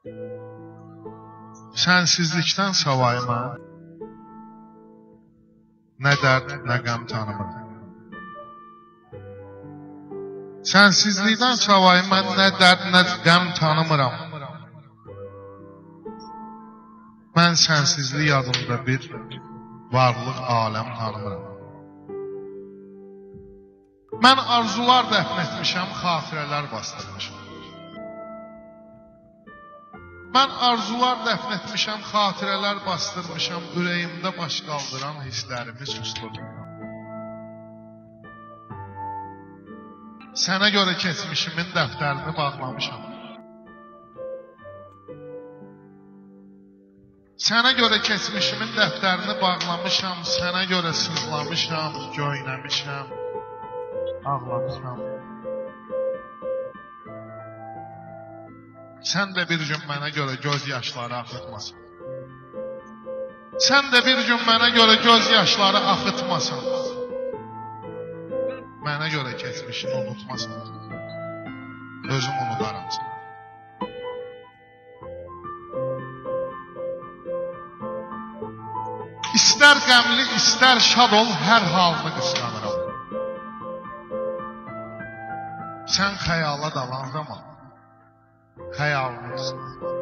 Sənsizlikdən savayı mən nə dərd, nə qəm tanımıram. Sənsizlikdən savayı mən nə dərd, nə qəm tanımıram. Mən sənsizlik adında bir varlıq, aləm tanımıram. Mən arzular dəfn etmişəm, xatirələr bastırmışam. Mən arzular dəfn etmişəm, xatirələr bastırmışam, ürəyimdə baş qaldıran hisslərimi susturdum. Sənə görə keçmişimin dəftərini bağlamışam. Sənə görə keçmişimin dəftərini bağlamışam, sənə görə sızlamışam, göynəmişəm, ağlamışam. Sən də bir gün mənə görə göz yaşları axıtmasan. Sən də bir gün mənə görə göz yaşları axıtmasan. Mənə görə keçmişini unutmasan. Özüm unudaram səni. İstər qəmli, istər şad ol, hər halını qısqanıram. Sən xəyala dalan zaman xəyalını qısqanıram.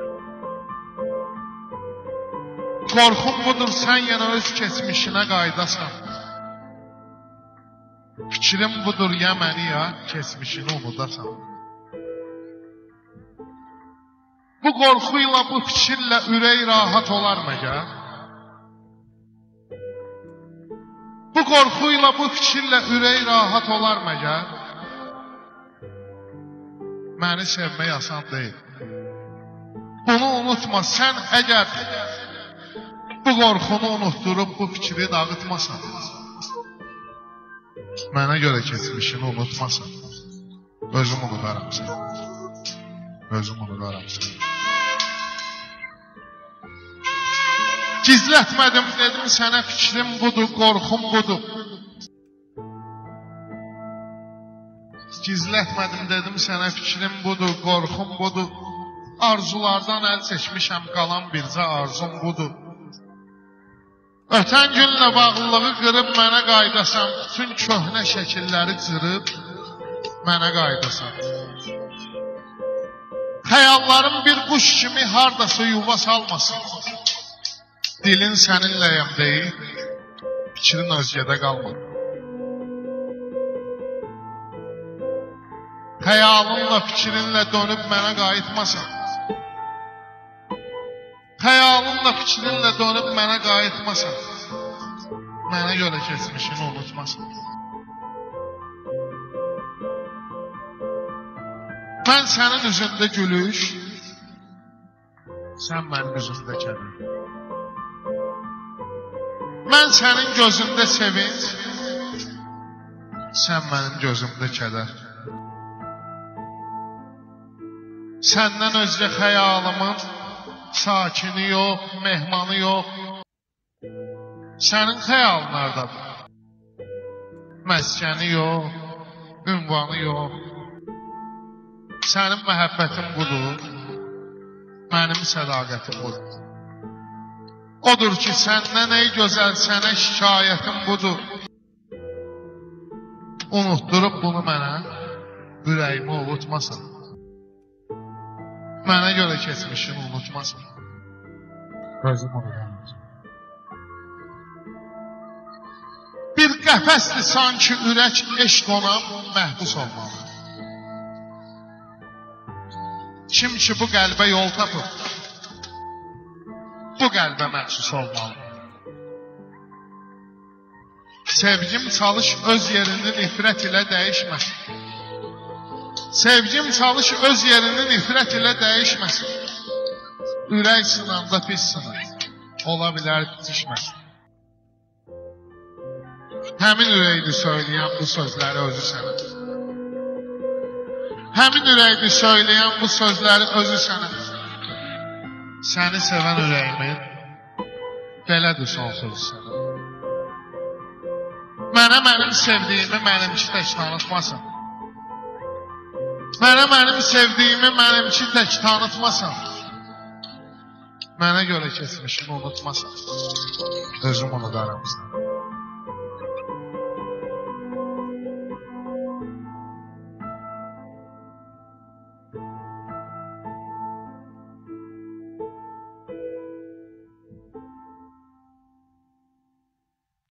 Qorxum budur, sən yenə öz keçmişinə qaydasan. Fikrim budur, ya məni ya keçmişini unudasan. Bu qorxuyla, bu fikirlə ürək rahat olar məgər? Bu qorxuyla, bu fikirlə ürək rahat olar məgər? Məni sevmək asan deyil. Bunu unutma, sən əgər bu qorxunu unutdurub bu fikri dağıtmasan, mənə görə keçmişini unutmasan, özüm unudaram səni. Özüm unudaram səni. Gizlətmədim, dedim sənə fikrim budur, qorxum budur. Gizlətmədim, dedim sənə fikrim budur, qorxum budur. Arzulardan əl çəkmişəm, qalan bircə arzum budur. Ötən günlə bağlılığı qırıb mənə qaydasan, bütün köhnə şəkilləri cırıb mənə qaydasan. Xəyallarım bir quş kimi hardasa yuva salmasın. Dilin səninləyəm deyil, fikrin özgədə qalmadı. Xəyalınla, fikrinlə dönüb mənə qayıtmasan. Xəyalınla, fikrinlə dönüb mənə qayıtmasan. Mənə görə keçmişini unutmasan. Mən sənin üzündə gülüş, sən mənim üzümdə kədər. Mən sənin gözündə sevinç, sən mənim gözümdə kədər. Səndən özgə xəyalımın sakini yox, mehmanı yox. Sənin xəyalın hardadır? Məskəni yox, ünvanı yox. Sənin məhəbbətin budur, mənim sədaqətim budur. Odur ki, səndən ey gözəl, sənə şikayətim budur. Unutdurup bunu mənə, ürəyimi ovutmasan. Mənə görə keçmişini unutmasan. Özüm unutamazım. Bir qəfəsdir sanki ürək eşq ona məhbus olmalı. Kim ki bu qəlbə yol tapıb, bu qəlbə məxsus olmalı. Sevgim çalış öz yerini nifrət ilə dəyişməsin. Sevgim çalış öz yerini nifrət ilə dəyişməsin. Ürək sınanda pis sınır, ola bilər bitişməsin. Həmin ürəkli söyləyən bu sözləri özü sənə. Həmin ürəkli söyləyən bu sözləri özü sənə. Səni sevən ürəyimin belədir son sözü sənə. Mənə mənim sevdiyimi mənimki tək tanıtmasan. Mənə mənim sevdiyimi mənimki tək tanıtmasan. Mənə görə keçmişini unutmasan, özüm onu da aramızdan.